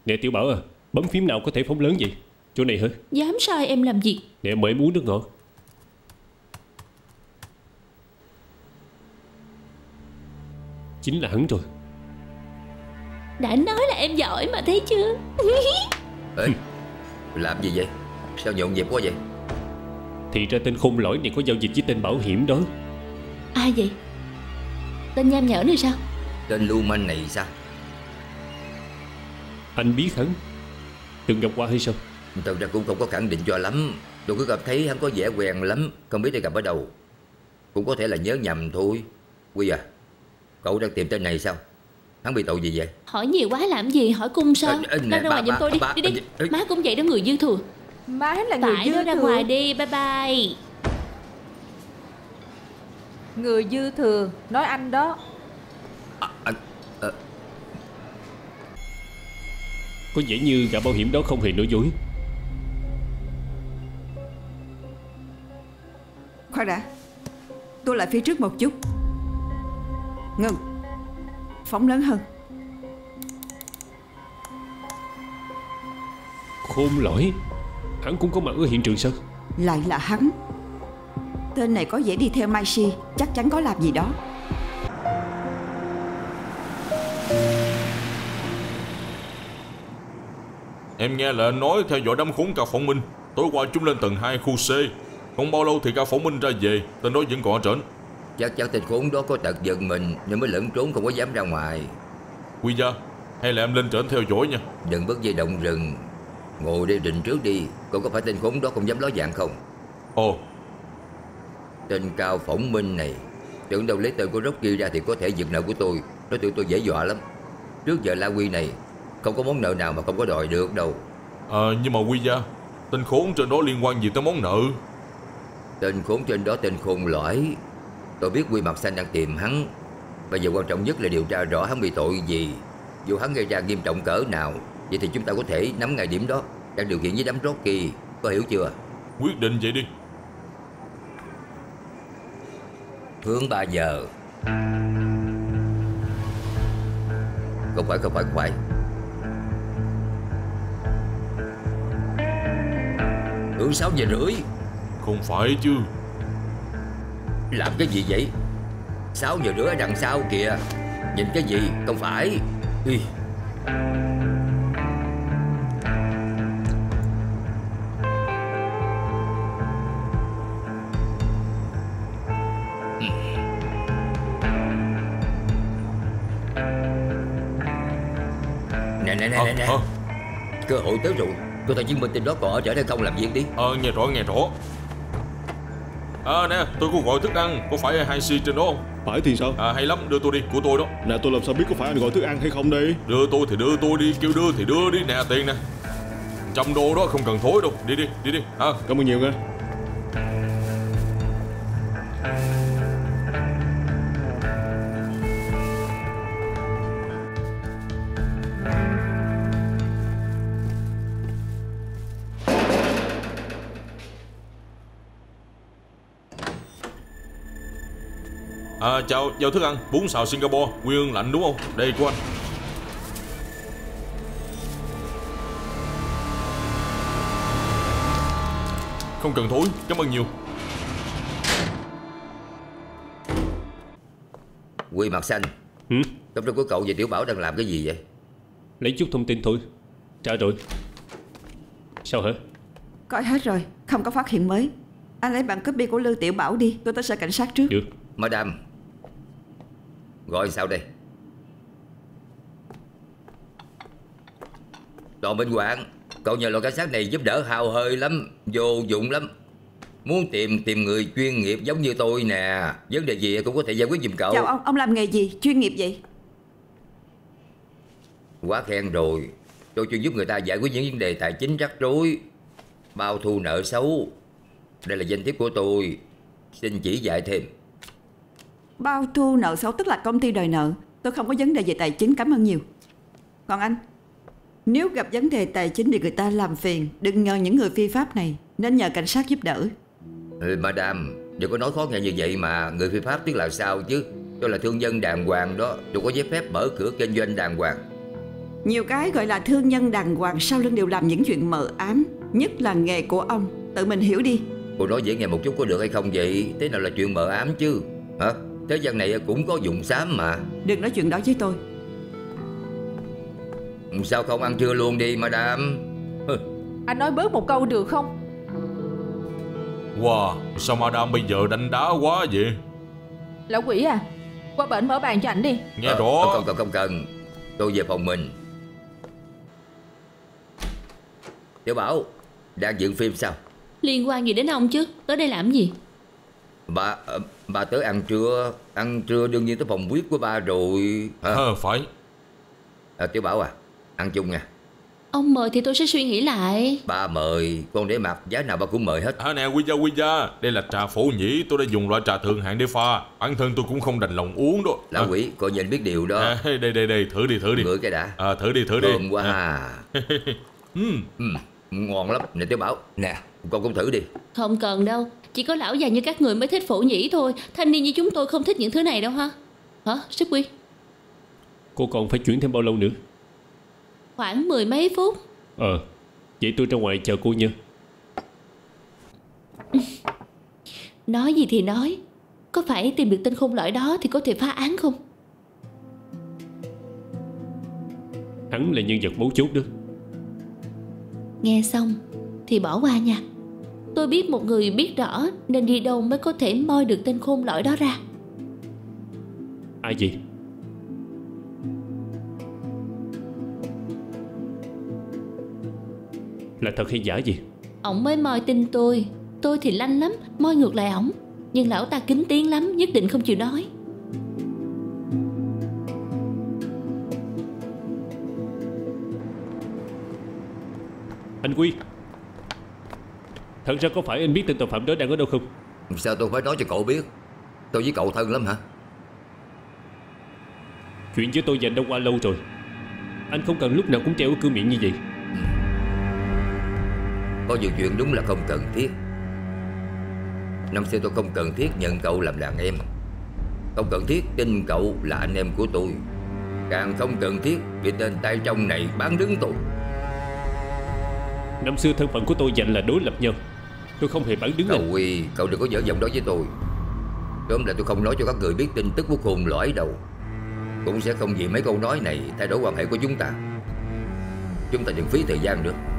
Nè Tiểu Bảo à, bấm phím nào có thể phóng lớn vậy? Chỗ này hả? Dám sai em làm gì? Nè mời em uống nước ngọt. Chính là hắn rồi. Đã nói là em giỏi mà thấy chưa? Ê, làm gì vậy? Sao nhộn nhịp quá vậy? Thì ra tên khôn lỏi này có giao dịch với tên bảo hiểm đó. Ai vậy? Tên nham nhở này sao? Tên lưu manh này sao? Anh biết hắn? Từng gặp qua hay sao? Thật ra cũng không có khẳng định cho lắm. Tôi cứ cảm thấy hắn có vẻ quen lắm. Không biết đã gặp ở đâu. Cũng có thể là nhớ nhầm thôi. Quy à, cậu đang tìm tên này sao? Hắn bị tội gì vậy? Hỏi nhiều quá làm gì? Hỏi cung sao? Ra ngoài giùm tôi đi. Đi đi. Má cũng vậy đó, người dư thừa. Má là người dư thừa. Ra ngoài đi. Bye bye. Người dư thừa. Nói anh đó. Có vẻ như gã bảo hiểm đó không hề nói dối. Khoan đã, tôi lại phía trước một chút. Ngừng. Phóng lớn hơn. Khôn lỏi? Hắn cũng có mặt ở hiện trường sao? Lại là hắn. Tên này có vẻ đi theo Mai Si, chắc chắn có làm gì đó. Em nghe là anh nói theo dõi đám khốn Cao Phỏng Minh. Tối qua chúng lên tầng 2 khu C. Không bao lâu thì Cao Phỏng Minh ra về. Tên đó vẫn còn ở trển. Chắc chắn tên khốn đó có tật giận mình nên mới lẫn trốn, không có dám ra ngoài. Quy gia, hay là em lên trển theo dõi nha. Đừng bước dây động rừng. Ngồi đây định trước đi. Cậu có phải tên khốn đó không dám ló dạng không? Ồ. Tên Cao Phỏng Minh này, tưởng đâu lấy tên của Rocky ra thì có thể giật nợ của tôi. Nó tưởng tôi dễ dọa lắm. Trước giờ La Quy này không có món nợ nào mà không có đòi được đâu. Nhưng mà Quy gia, tên khốn trên đó liên quan gì tới món nợ? Tên khốn trên đó tên Khôn Lõi. Tôi biết Quy Mặt Xanh đang tìm hắn. Bây giờ quan trọng nhất là điều tra rõ hắn bị tội gì, dù hắn gây ra nghiêm trọng cỡ nào. Vậy thì chúng ta có thể nắm ngay điểm đó, đang điều khiển với đám Rocky. Có hiểu chưa? Quyết định vậy đi. Hướng 3 giờ. Không phải. Hướng 6 giờ rưỡi. Không phải chứ. Làm cái gì vậy? 6 giờ rưỡi ở đằng sau kìa. Nhìn cái gì? Không phải. Ui. Nè. Cơ hội tới rồi. Cô ta chứng minh tên đó còn ở trển hay không, làm việc đi. Nghe rõ. Nè, tôi có gọi thức ăn. Có phải 2C trên đó không? Phải thì sao? Hay lắm, đưa tôi đi, của tôi đó. Nè, tôi làm sao biết có phải anh gọi thức ăn hay không đây? Đưa tôi thì đưa tôi đi, kêu đưa thì đưa đi. Nè, tiền nè. 100 đô đó, không cần thối đâu. Đi đi. Cảm ơn nhiều nha. Chào, giao thức ăn, bún xào Singapore, nguyên lạnh đúng không? Đây của anh. Không cần thối, cảm ơn nhiều. Quy Mặt Xanh. Trong đó của cậu và Tiểu Bảo đang làm cái gì vậy? Lấy chút thông tin thôi. Trả rồi. Sao hả? Coi hết rồi, không có phát hiện mới. Anh lấy bản copy của Lưu Tiểu Bảo đi, tôi tới sở cảnh sát trước. Được. Madam, gọi sao đây? Đoàn Minh Quảng, cậu nhờ loại cảnh sát này giúp đỡ hao hơi lắm, vô dụng lắm. Muốn tìm người chuyên nghiệp giống như tôi nè. Vấn đề gì cũng có thể giải quyết giùm cậu. Chào ông làm nghề gì, chuyên nghiệp vậy? Quá khen rồi. Tôi chuyên giúp người ta giải quyết những vấn đề tài chính rắc rối, bao thu nợ xấu. Đây là danh thiếp của tôi, xin chỉ dạy thêm. Bao thu nợ xấu tức là công ty đòi nợ. Tôi không có vấn đề về tài chính, cảm ơn nhiều. Còn anh, nếu gặp vấn đề tài chính thì người ta làm phiền, đừng nhờ những người phi pháp này, nên nhờ cảnh sát giúp đỡ. Madam, đừng có nói khó nghe như vậy mà. Người phi pháp tức là sao chứ? Tôi là thương nhân đàng hoàng đó. Tôi có giấy phép mở cửa kinh doanh đàng hoàng. Nhiều cái gọi là thương nhân đàng hoàng sau lưng đều làm những chuyện mờ ám. Nhất là nghề của ông. Tự mình hiểu đi. Cô nói dễ nghe một chút có được hay không vậy? Thế nào là chuyện mờ ám chứ? Hả? Thế gian này cũng có dụng xám mà. Đừng nói chuyện đó với tôi. Sao không ăn trưa luôn đi madam? Anh nói bớt một câu được không? Wow, sao madam bây giờ đánh đá quá vậy? Lão quỷ à, qua bển mở bàn cho ảnh đi. Nghe rõ. Không cần. Tôi về phòng mình. Tiểu Bảo, đang dựng phim sao? Liên quan gì đến ông chứ? Tới đây làm gì? Bà tới ăn trưa. Ăn trưa đương nhiên tới phòng VIP của ba rồi. Phải. Tiểu Bảo à, ăn chung nha. Ông mời thì tôi sẽ suy nghĩ lại. Ba mời, con để mặc giá nào ba cũng mời hết. Nè Quy Gia, đây là trà phổ nhĩ. Tôi đã dùng loại trà thượng hạng để pha. Bản thân tôi cũng không đành lòng uống đó. Lão quỷ, coi nhìn biết điều đó. Đây, thử đi. Ngửi cái đã. Thử đi. Thơm quá. Ngon lắm. Nè Tiểu Bảo, nè, con cũng thử đi. Không cần đâu. Chỉ có lão già như các người mới thích phổ nhĩ thôi. Thanh niên như chúng tôi không thích những thứ này đâu ha. Hả, Sức Quy? Cô còn phải chuyển thêm bao lâu nữa? Khoảng 10 mấy phút. Vậy tôi ra ngoài chờ cô nha. Nói gì thì nói, có phải tìm được tên khôn lỏi đó thì có thể phá án không? Hắn là nhân vật mấu chốt đó. Nghe xong thì bỏ qua nha. Tôi biết một người biết rõ nên đi đâu mới có thể moi được tên khôn lỏi đó ra. Ai vậy? Là thật hay giả gì? Ổng mới moi tin tôi. Tôi thì lanh lắm, moi ngược lại ổng. Nhưng lão ta kín tiếng lắm, nhất định không chịu nói. Anh Quy, thật ra có phải anh biết tên tội phạm đó đang ở đâu không? Sao tôi phải nói cho cậu biết? Tôi với cậu thân lắm hả? Chuyện với tôi và anh đã qua lâu rồi. Anh không cần lúc nào cũng treo ở cửa miệng như vậy. Có nhiều chuyện đúng là không cần thiết. Năm xưa tôi không cần thiết nhận cậu làm đàn em, không cần thiết tin cậu là anh em của tôi, càng không cần thiết bị tên tay trong này bán đứng tôi. Năm xưa thân phận của tôi và anh là đối lập nhau. Tôi không hề bán đứng Cậu anh. Quy, cậu đừng có dở giọng đó với tôi. Tóm lại tôi không nói cho các người biết tin tức của khôn lõi đâu. Cũng sẽ không vì mấy câu nói này thay đổi quan hệ của chúng ta. Chúng ta đừng phí thời gian nữa.